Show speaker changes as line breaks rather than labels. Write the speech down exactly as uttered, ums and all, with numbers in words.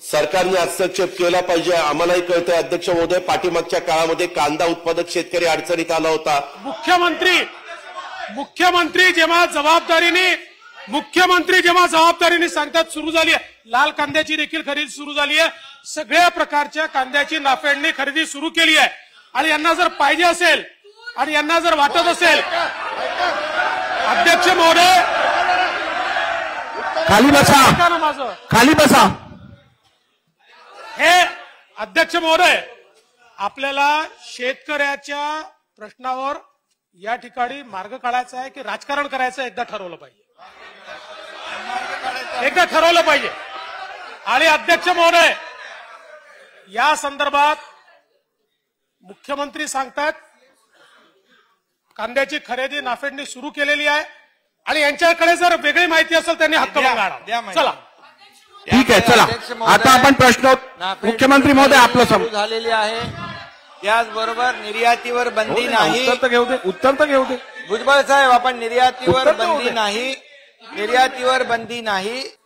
सरकारने हस्तक्षेप केला पाहिजे। आम्हालाही कळतंय अध्यक्ष महोदय, पाठीमागच्या काळामध्ये कांदा उत्पादक शेतकरी अडचणीत आला होता।
मुख्यमंत्री मुख्यमंत्री जेव्हा जबाबदारीने मुख्यमंत्री जेव्हा जबाबदारीने सांगतात सुरू झाली आहे, लाल कांद्याची देखील खरेदी सुरू झाली आहे, सगळ्या प्रकारच्या कांद्याची नाफेडने खरेदी सुरू केली आहे। आणि यांना जर पाहिजे असेल आणि यांना जर वाटत असेल, अध्यक्ष महोदय
खाली बसा,
ऐका ना माझं,
खाली बसा।
हे अध्यक्ष महोदय, आपल्याला शेतकऱ्याच्या प्रश्नावर या ठिकाणी मार्ग काढायचा आहे की राजकारण करायचं एकदा ठरवलं पाहिजे, एकदा ठरवलं पाहिजे। आणि अध्यक्ष महोदय, या संदर्भात मुख्यमंत्री सांगतात कांद्याची खरेदी नाफेडने सुरू केलेली आहे आणि यांच्याकडे जर वेगळी माहिती असेल त्यांनी हक्कभंग आणावा। चला
ठीक आहे, चला आता आपण प्रश्न मुख्यमंत्री महोदय आपलं
सुरू झालेली आहे। त्याचबरोबर निर्यातीवर बंदी नाही।
उत्तर तर घेऊ दे, उत्तर तर घेऊ दे
भुजबळ साहेब, आपण निर्यातीवर बंदी नाही, निर्यातीवर बंदी नाही।